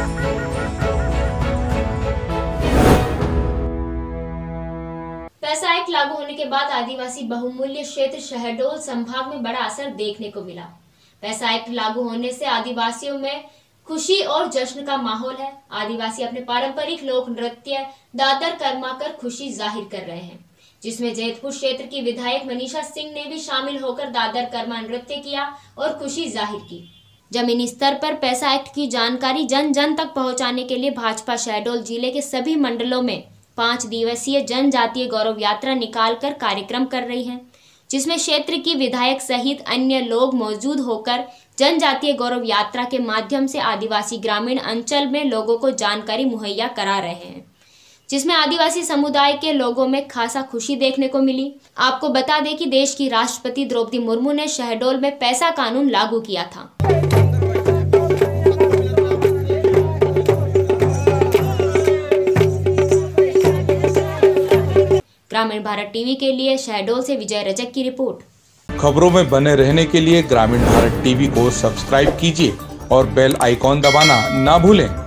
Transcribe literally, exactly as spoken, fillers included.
पैसा एक्ट लागू होने के बाद आदिवासी बहुमूल्य क्षेत्र शहडोल संभाग में बड़ा असर देखने को मिला। पैसा एक्ट लागू होने से आदिवासियों में खुशी और जश्न का माहौल है। आदिवासी अपने पारंपरिक लोक नृत्य दादर कर्मा कर खुशी जाहिर कर रहे हैं, जिसमें जैतपुर क्षेत्र की विधायक मनीषा सिंह ने भी शामिल होकर दादर कर्मा नृत्य किया और खुशी जाहिर की। जमीनी स्तर पर पैसा एक्ट की जानकारी जन जन तक पहुंचाने के लिए भाजपा शहडोल जिले के सभी मंडलों में पांच दिवसीय जनजातीय गौरव यात्रा निकालकर कार्यक्रम कर रही है, जिसमें क्षेत्र की विधायक सहित अन्य लोग मौजूद होकर जनजातीय गौरव यात्रा के माध्यम से आदिवासी ग्रामीण अंचल में लोगों को जानकारी मुहैया करा रहे हैं, जिसमें आदिवासी समुदाय के लोगों में खासा खुशी देखने को मिली। आपको बता दें कि देश की राष्ट्रपति द्रौपदी मुर्मू ने शहडोल में पैसा कानून लागू किया था। ग्रामीण भारत टीवी के लिए शहडोल से विजय रजक की रिपोर्ट। खबरों में बने रहने के लिए ग्रामीण भारत टीवी को सब्सक्राइब कीजिए और बेल आइकॉन दबाना ना भूलें।